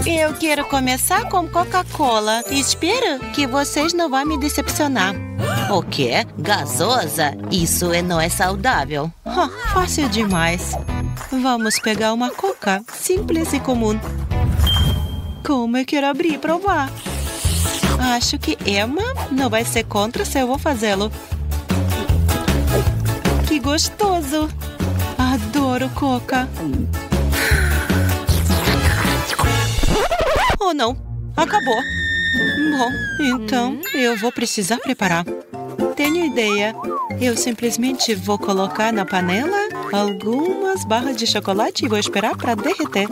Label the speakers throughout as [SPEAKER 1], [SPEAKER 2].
[SPEAKER 1] Eu quero começar com Coca-Cola. Espero que vocês não vão me decepcionar. O quê? Gasosa? Isso não é saudável. Fácil demais. Vamos pegar uma Coca, simples e comum. Como eu quero abrir e provar. Acho que Emma não vai ser contra se eu vou fazê-lo. Que gostoso! Adoro Coca. Oh, não. Acabou. Bom, então eu vou precisar preparar. Tenho ideia. Eu simplesmente vou colocar na panela algumas barras de chocolate e vou esperar para derreter.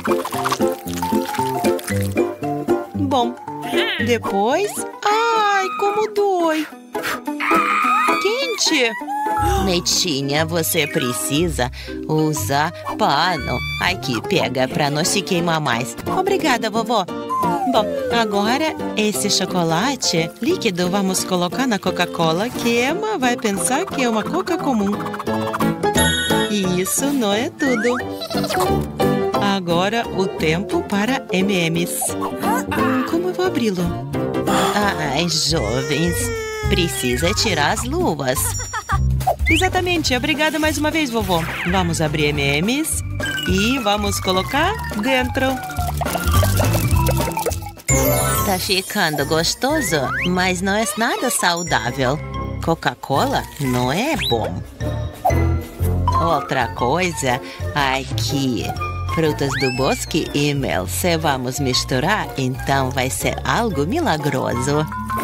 [SPEAKER 1] Bom, depois... Ai, como dói! Quente! Netinha, você precisa usar pano. Aqui, pega para não se queimar mais. Obrigada, vovó. Bom, agora esse chocolate líquido vamos colocar na Coca-Cola, que Emma vai pensar que é uma Coca comum. E isso não é tudo. Agora o tempo para M&M's. Como eu vou abri-lo? Ai, jovens, precisa tirar as luvas. Exatamente, obrigada mais uma vez, vovó. Vamos abrir M&M's e vamos colocar dentro. Tá ficando gostoso, mas não é nada saudável. Coca-Cola não é bom. Outra coisa, aqui, frutas do bosque e mel. Se vamos misturar, então vai ser algo milagroso.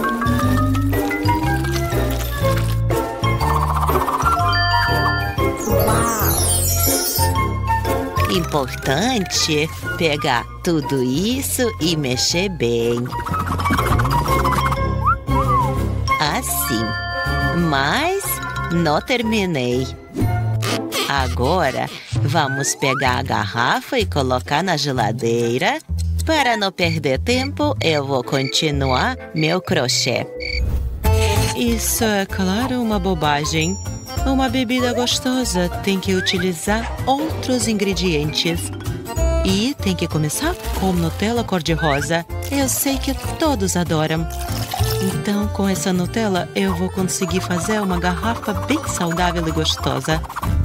[SPEAKER 1] Importante pegar tudo isso e mexer bem. Assim. Mas não terminei. Agora, vamos pegar a garrafa e colocar na geladeira. Para não perder tempo, eu vou continuar meu crochê. Isso é, claro, uma bobagem. Uma bebida gostosa tem que utilizar outros ingredientes. E tem que começar com Nutella cor-de-rosa. Eu sei que todos adoram. Então, com essa Nutella, eu vou conseguir fazer uma garrafa bem saudável e gostosa.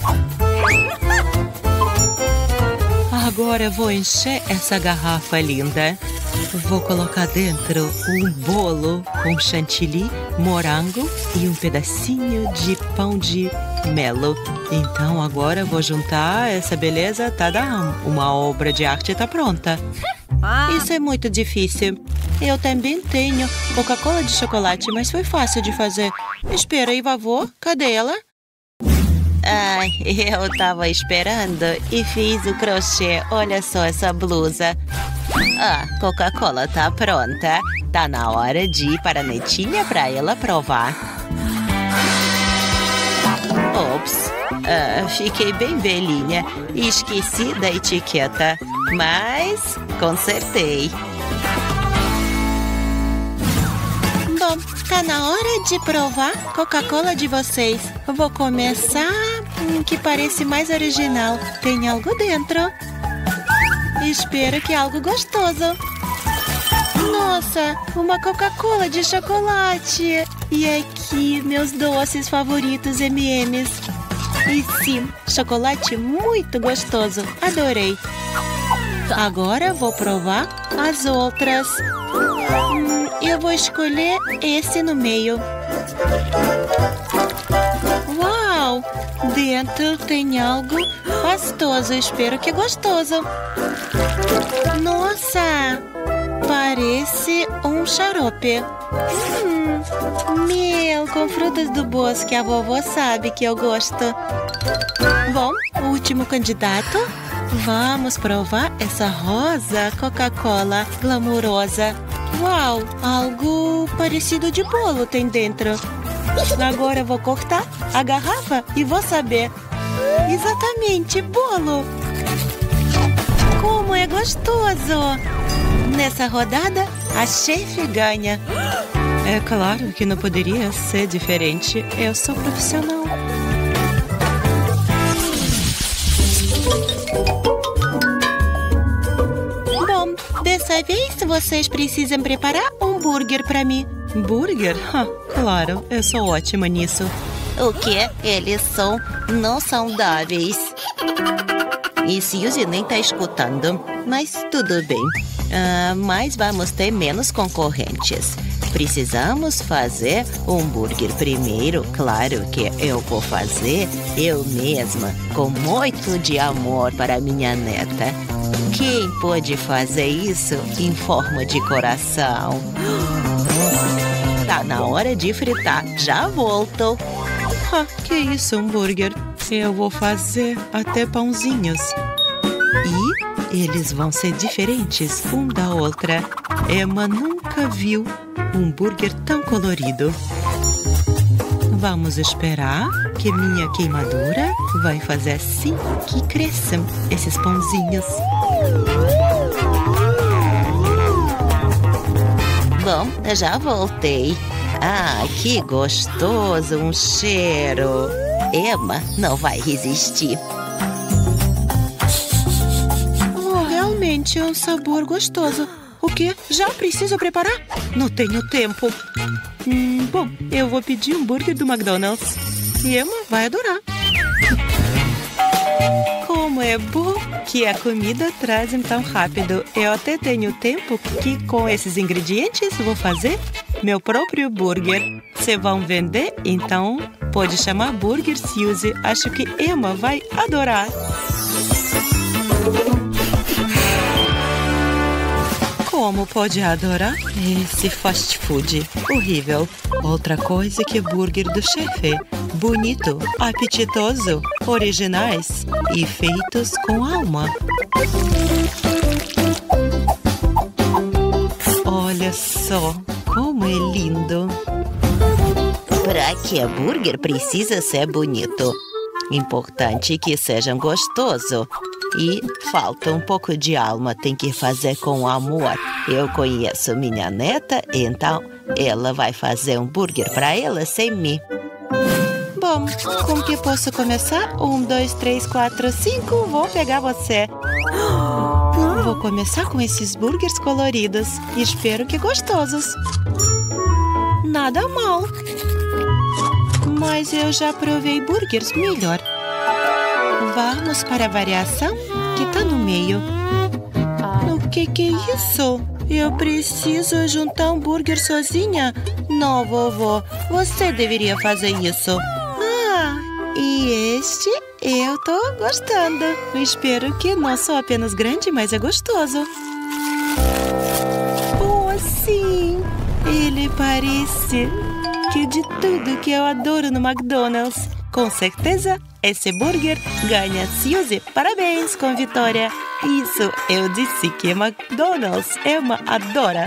[SPEAKER 1] Agora eu vou encher essa garrafa linda. Vou colocar dentro um bolo com chantilly, morango e um pedacinho de pão de melo. Então agora eu vou juntar essa beleza. Tadam! Uma obra de arte está pronta. Isso é muito difícil. Eu também tenho Coca-Cola de chocolate, mas foi fácil de fazer. Espera aí, vovô. Cadê ela? Ai, eu tava esperando e fiz o crochê. Olha só essa blusa. Coca-Cola tá pronta. Tá na hora de ir para a Netinha para ela provar. Ops, fiquei bem velhinha e esqueci da etiqueta. Mas consertei. Bom, tá na hora de provar Coca-Cola de vocês. Vou começar que parece mais original. Tem algo dentro. Espero que é algo gostoso. Nossa, uma Coca-Cola de chocolate. E aqui, meus doces favoritos M&M's. E sim, chocolate muito gostoso. Adorei. Agora vou provar as outras. Eu vou escolher esse no meio. Uau! Dentro tem algo pastoso. Espero que é gostoso. Nossa! Parece um xarope. Mel com frutas do bosque. A vovó sabe que eu gosto. Bom, o último candidato. Vamos provar essa rosa Coca-Cola glamurosa. Uau, algo parecido de bolo tem dentro. Agora eu vou cortar a garrafa e vou saber. Exatamente, bolo. Como é gostoso. Nessa rodada, a chefe ganha. É claro que não poderia ser diferente. Eu sou profissional. Bom, Dessa vez, vocês precisam preparar um hambúrguer para mim. Burger? Claro, eu sou ótima nisso. O quê? Eles não saudáveis. E Suzy nem tá escutando, mas tudo bem. Mas vamos ter menos concorrentes. Precisamos fazer o hambúrguer primeiro. Claro que eu vou fazer eu mesma, com muito de amor para minha neta. Quem pode fazer isso em forma de coração? Tá na hora de fritar. Já volto. Que isso, hambúrguer? Eu vou fazer até pãozinhos. E eles vão ser diferentes um da outra. Emma nunca viu um hambúrguer tão colorido. Vamos esperar que minha queimadura vai fazer assim que cresçam esses pãozinhos. Bom, eu já voltei. Que gostoso, um cheiro. Emma não vai resistir. Realmente é um sabor gostoso. O quê? Já preciso preparar? Não tenho tempo. Bom, eu vou pedir um hambúrguer do McDonald's. E Emma vai adorar. Como é bom que a comida traz tão rápido. Eu até tenho tempo que com esses ingredientes vou fazer meu próprio burger. Se vão vender, então pode chamar Burger Suzy. Acho que Emma vai adorar. Como pode adorar esse fast food? Horrível. Outra coisa que burger do chefe. Bonito, apetitoso, originais e feitos com alma. Olha só como é lindo. Para que hambúrguer precisa ser bonito. Importante que sejam gostoso. E falta um pouco de alma, tem que fazer com amor. Eu conheço minha neta, então ela vai fazer um hambúrguer para ela sem mim. Bom, com que posso começar? 1, 2, 3, 4, 5. Vou pegar você. Vou começar com esses burgers coloridos. Espero que gostosos. Nada mal. Mas eu já provei burgers melhor. Vamos para a variação que tá no meio. O que é isso? Eu preciso juntar um hambúrguer sozinha? Não, vovó. Você deveria fazer isso. E este eu tô gostando. Espero que não sou apenas grande, mas é gostoso. Sim. Ele parece que de tudo que eu adoro no McDonald's. Com certeza, esse burger ganha Suzy. Parabéns com vitória. Isso, eu disse que McDonald's Emma adora.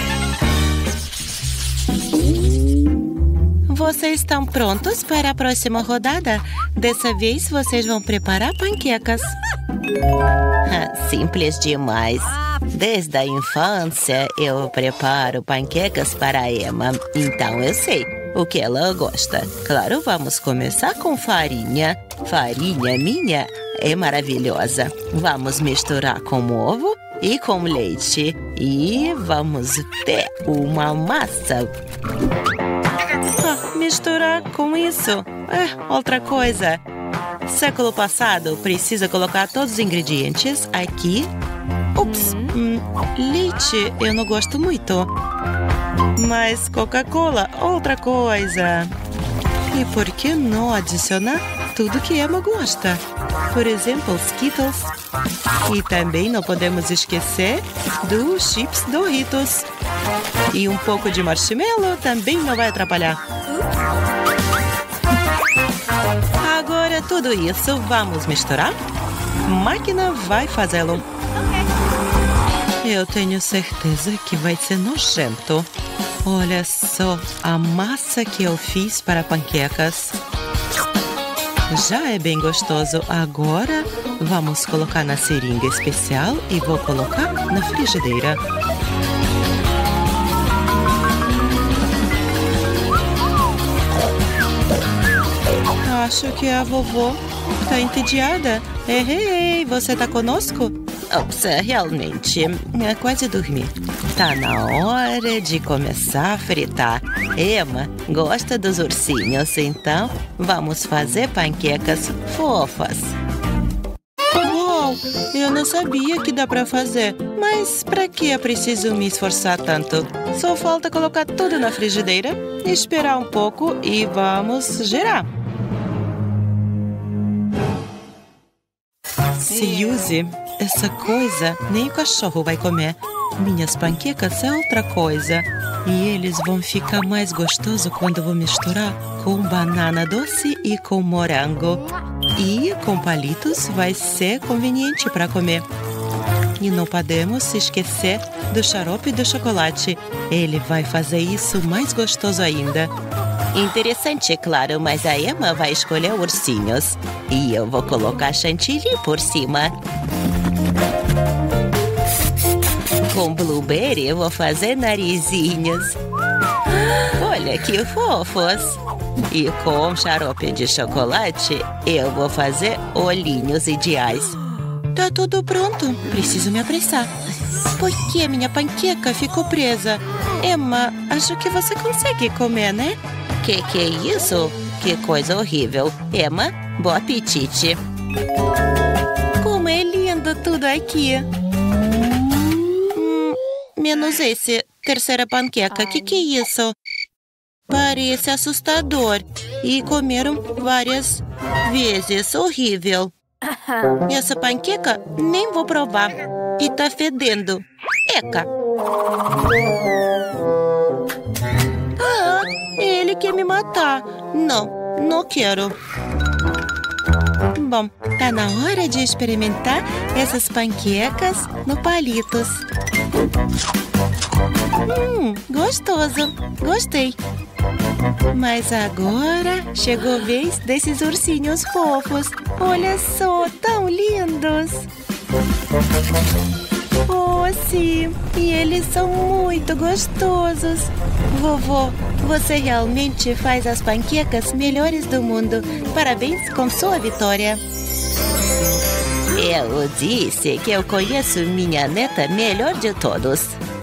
[SPEAKER 1] Vocês estão prontos para a próxima rodada? Dessa vez, vocês vão preparar panquecas. Simples demais. Desde a infância, eu preparo panquecas para a Emma. Então, eu sei o que ela gosta. Claro, vamos começar com farinha. Farinha minha é maravilhosa. Vamos misturar com ovo e com leite. E vamos ter uma massa. Misturar com isso. Outra coisa. Século passado, precisa colocar todos os ingredientes aqui. Ups, leite eu não gosto muito. Mas Coca-Cola, outra coisa. E por que não adicionar tudo que Emma gosta? Por exemplo, Skittles. E também não podemos esquecer dos chips Doritos. E um pouco de marshmallow também não vai atrapalhar. Agora tudo isso vamos misturar? A máquina vai fazê-lo. Eu tenho certeza que vai ser nojento. Olha só a massa que eu fiz para panquecas. Já é bem gostoso. Agora vamos colocar na seringa especial e vou colocar na frigideira. Acho que a vovó está entediada. Ei, você está conosco? Ops, realmente, quase dormi. Tá na hora de começar a fritar. Emma gosta dos ursinhos, então vamos fazer panquecas fofas. Uau, eu não sabia que dá pra fazer. Mas pra que eu preciso me esforçar tanto? Só falta colocar tudo na frigideira, esperar um pouco e vamos girar. Se use essa coisa, nem o cachorro vai comer. Minhas panquecas é outra coisa. E eles vão ficar mais gostosos quando vou misturar com banana doce e com morango. E com palitos vai ser conveniente para comer. E não podemos esquecer do xarope de chocolate. Ele vai fazer isso mais gostoso ainda. Interessante, claro, mas a Emma vai escolher ursinhos. E eu vou colocar chantilly por cima. Com blueberry eu vou fazer narizinhos. Olha que fofos! E com xarope de chocolate eu vou fazer olhinhos ideais. Tá tudo pronto, preciso me apressar. Por que minha panqueca ficou presa? Emma, acho que você consegue comer, né? Que é isso? Que coisa horrível. Emma, bom apetite. Como é lindo tudo aqui. Menos esse, terceira panqueca. Que é isso? Parece assustador. E comeram várias vezes. Horrível. Essa panqueca nem vou provar. E tá fedendo. Eca! Ah, ele quer me matar. Não quero. Bom, tá na hora de experimentar essas panquecas no palitos. Gostoso. Gostei. Mas agora chegou a vez desses ursinhos fofos. Olha só, tão lindos. Oh, sim. E eles são muito gostosos. Vovô, você realmente faz as panquecas melhores do mundo. Parabéns com sua vitória. Eu disse que eu conheço minha neta melhor de todos.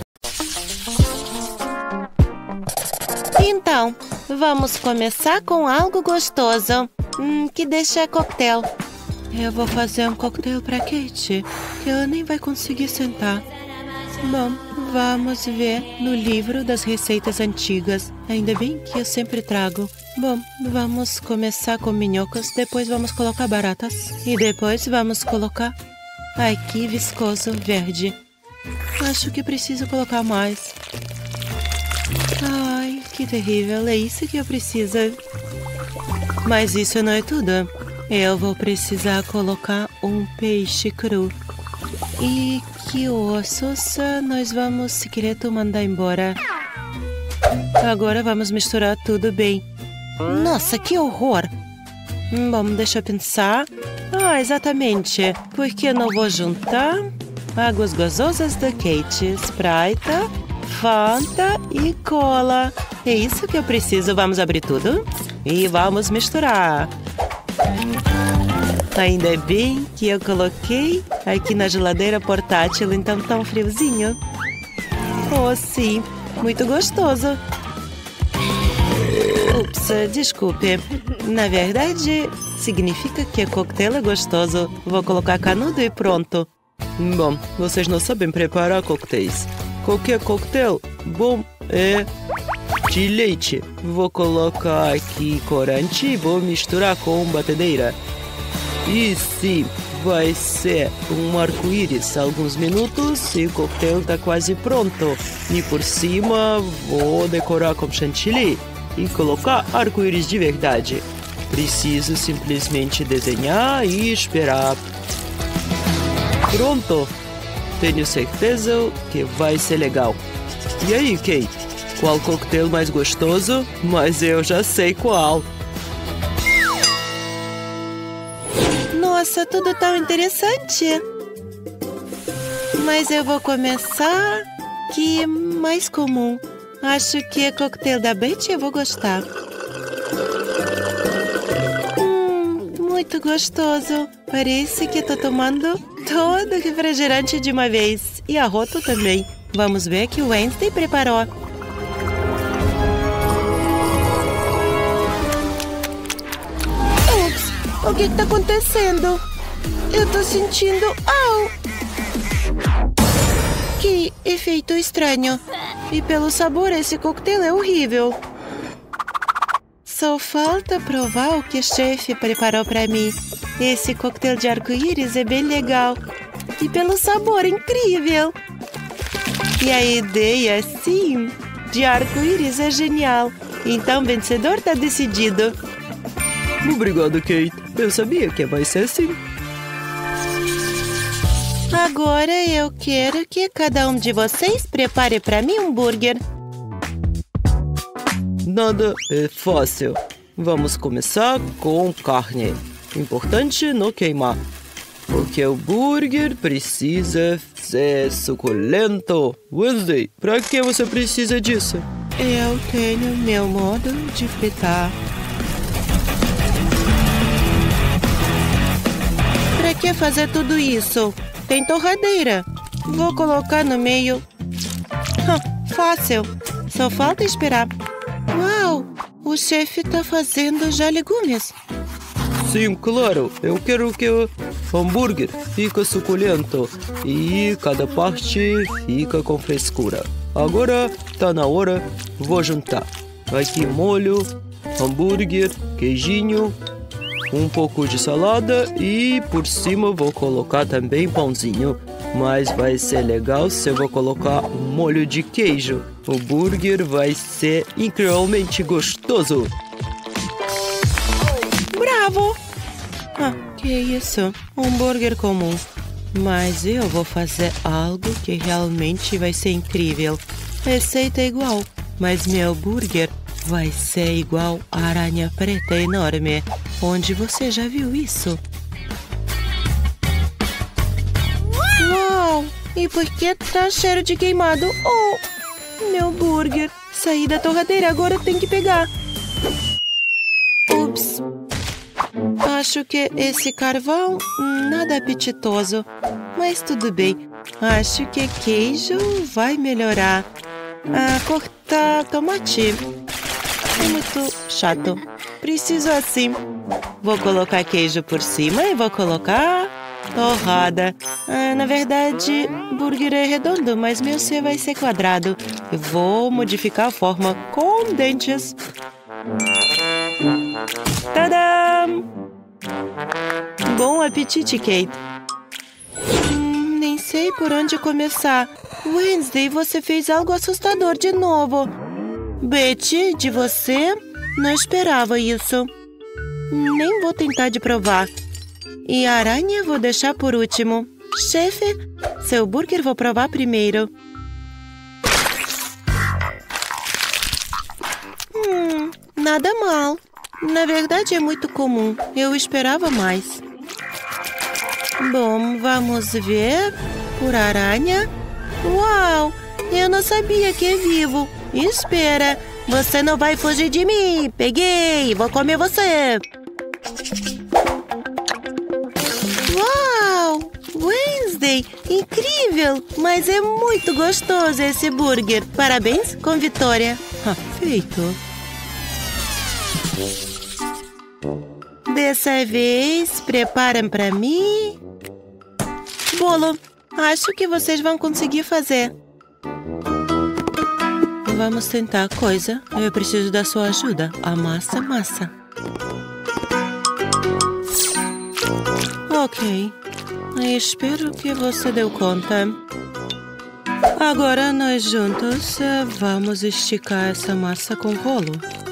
[SPEAKER 1] Então, vamos começar com algo gostoso. Que deixa coquetel. Eu vou fazer um coquetel para Kate, que ela nem vai conseguir sentar. Bom, vamos ver no livro das receitas antigas. Ainda bem que eu sempre trago. Bom, vamos começar com minhocas, depois vamos colocar baratas. E depois vamos colocar... Ai, que viscoso, verde. Acho que preciso colocar mais. Ai, que terrível, é isso que eu preciso. Mas isso não é tudo. Eu vou precisar colocar um peixe cru. E que ossos nós vamos, secreto, mandar embora. Agora vamos misturar tudo bem. Nossa, que horror! Bom, deixa eu pensar. Ah, exatamente. Por que não vou juntar águas gazosas da Kate, Sprite, Fanta e cola? É isso que eu preciso. Vamos abrir tudo e vamos misturar. Ainda bem que eu coloquei aqui na geladeira portátil, então tão friozinho. Oh, sim, muito gostoso. Ups, desculpe. Na verdade, significa que o coquetel é gostoso. Vou colocar canudo e pronto. Bom, vocês não sabem preparar coquetéis. Qualquer coquetel bom é de leite. Vou colocar aqui corante e vou misturar com batedeira. E sim, vai ser um arco-íris. Alguns minutos e o coquetel está quase pronto. E por cima vou decorar com chantilly e colocar arco-íris de verdade. Preciso simplesmente desenhar e esperar. Pronto! Tenho certeza que vai ser legal. E aí, Kate? Qual coquetel mais gostoso? Mas eu já sei qual. Nossa, tudo tão interessante. Mas eu vou começar que mais comum. Acho que é coquetel da Betty, eu vou gostar. Muito gostoso. Parece que estou tomando todo o refrigerante de uma vez. E a Roto também. Vamos ver que o Wednesday preparou. Ups, o que está acontecendo? Eu tô sentindo... Au! Que efeito estranho. E pelo sabor, esse coquetel é horrível. Só falta provar o que o chefe preparou para mim. Esse coquetel de arco-íris é bem legal. E pelo sabor, incrível. E a ideia, sim, de arco-íris é genial. Então, o vencedor está decidido.
[SPEAKER 2] Obrigado, Kate. Eu sabia que vai ser assim.
[SPEAKER 1] Agora eu quero que cada um de vocês prepare para mim um hambúrguer.
[SPEAKER 2] Nada é fácil. Vamos começar com carne. Importante não queimar, porque o hambúrguer precisa ser suculento. Wednesday, para que você precisa disso?
[SPEAKER 1] Eu tenho meu modo de fritar. Para que fazer tudo isso? Tem torradeira. Vou colocar no meio. Fácil. Só falta esperar. Uau! O chefe está fazendo já legumes.
[SPEAKER 2] Sim, claro. Eu quero que o hambúrguer fique suculento e cada parte fica com frescura. Agora tá na hora. Vou juntar aqui molho, hambúrguer, queijinho, um pouco de salada e por cima vou colocar também pãozinho. Mas vai ser legal se eu vou colocar um molho de queijo. O hambúrguer vai ser incrivelmente gostoso.
[SPEAKER 1] Bravo! Que isso? Um hambúrguer comum. Mas eu vou fazer algo que realmente vai ser incrível. Receita é igual, mas meu hambúrguer vai ser igual a aranha preta enorme. Onde você já viu isso? Uau! E por que tá cheiro de queimado? Oh! Meu hambúrguer. Saí da torradeira, agora tem que pegar. Ups! Acho que esse carvão nada apetitoso, mas tudo bem. Acho que queijo vai melhorar. Cortar tomate é muito chato. Preciso assim. Vou colocar queijo por cima e vou colocar torrada. Na verdade, hambúrguer é redondo, mas meu C vai ser quadrado. Eu vou modificar a forma com dentes. Tadam! Bom apetite, Kate. Nem sei por onde começar. Wednesday, você fez algo assustador de novo. Betty, de você? Não esperava isso. Nem vou tentar de provar. E a aranha vou deixar por último. Chefe, seu hambúrguer vou provar primeiro. Nada mal. Na verdade, é muito comum. Eu esperava mais. Bom, vamos ver. Por aranha. Uau! Eu não sabia que é vivo. Espera. Você não vai fugir de mim. Peguei. Vou comer você. Uau! Wednesday. Incrível. Mas é muito gostoso esse hambúrguer. Parabéns com vitória. Feito. Dessa vez, preparam para mim. Bolo, acho que vocês vão conseguir fazer. Vamos tentar coisa. Eu preciso da sua ajuda. A massa. Ok. Espero que você deu conta. Agora nós juntos vamos esticar essa massa com rolo.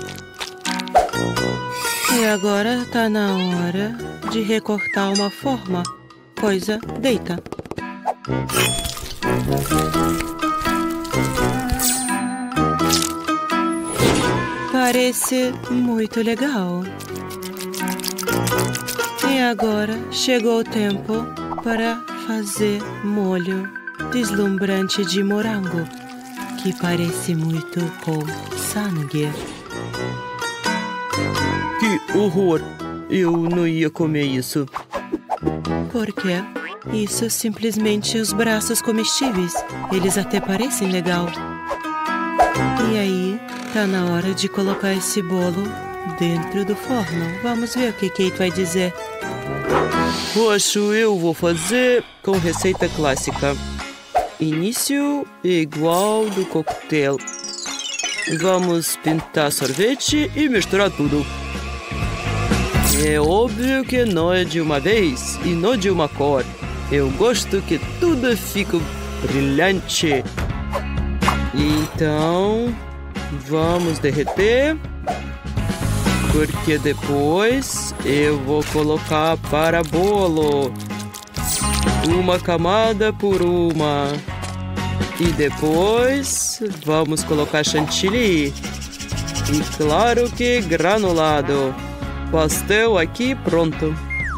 [SPEAKER 1] E agora tá na hora de recortar uma forma. Coisa, deita. Parece muito legal. E agora chegou o tempo para fazer molho deslumbrante de morango, que parece muito com sangue.
[SPEAKER 2] Que horror! Eu não ia comer isso.
[SPEAKER 1] Por quê? Isso simplesmente os braços comestíveis. Eles até parecem legal. E aí, tá na hora de colocar esse bolo dentro do forno. Vamos ver o que Kate vai dizer.
[SPEAKER 2] Poxa, eu vou fazer com receita clássica. Início igual do coquetel. Vamos pintar sorvete e misturar tudo. É óbvio que não é de uma vez e não de uma cor. Eu gosto que tudo fique brilhante. Então, vamos derreter. Porque depois eu vou colocar para bolo. Uma camada por uma. E depois vamos colocar chantilly. E claro que granulado. Pastel aqui pronto.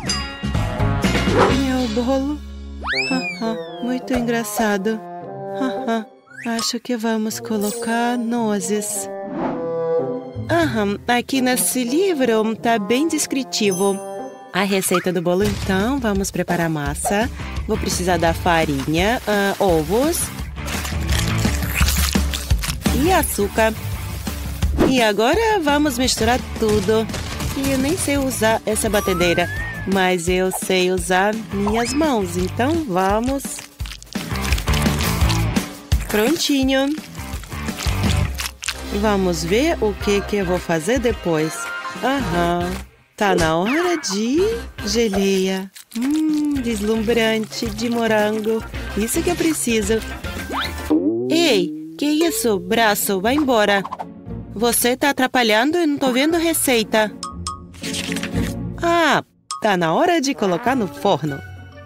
[SPEAKER 1] Meu bolo. Muito engraçado. Acho que vamos colocar nozes. Aqui nesse livro tá bem descritivo. A receita do bolo, então, vamos preparar a massa. Vou precisar da farinha, ovos e açúcar. E agora vamos misturar tudo. E eu nem sei usar essa batedeira, mas eu sei usar minhas mãos. Então vamos. Prontinho. Vamos ver o que eu vou fazer depois. Tá na hora de geleia. Deslumbrante de morango. Isso que eu preciso. Ei, que isso? Braço, vai embora. Você tá atrapalhando e não tô vendo receita. Tá na hora de colocar no forno.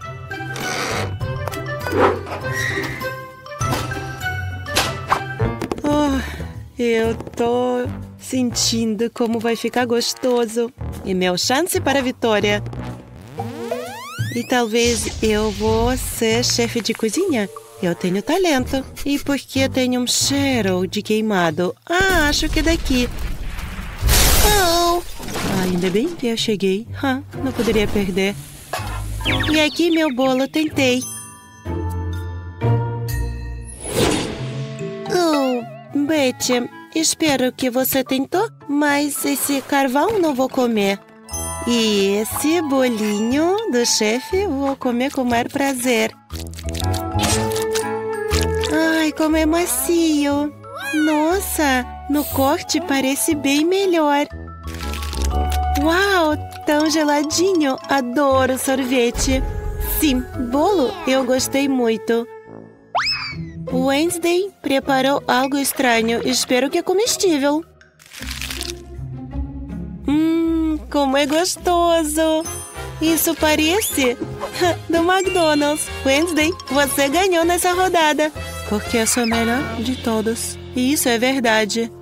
[SPEAKER 1] Eu tô sentindo como vai ficar gostoso. E meu chance para a vitória. E talvez eu vou ser chefe de cozinha. Eu tenho talento. E por que tenho um cheiro de queimado? Acho que é daqui. Ainda bem que eu cheguei. Não poderia perder. E aqui meu bolo, tentei. Betty, espero que você tentou, mas esse carvão não vou comer. E esse bolinho do chefe vou comer com o maior prazer. Ai, como é macio. Nossa, no corte parece bem melhor. Uau, tão geladinho. Adoro sorvete. Sim, bolo eu gostei muito. Wednesday preparou algo estranho. Espero que é comestível. Como é gostoso. Isso parece do McDonald's. Wednesday, você ganhou nessa rodada. Porque eu sou a melhor de todos. E isso é verdade.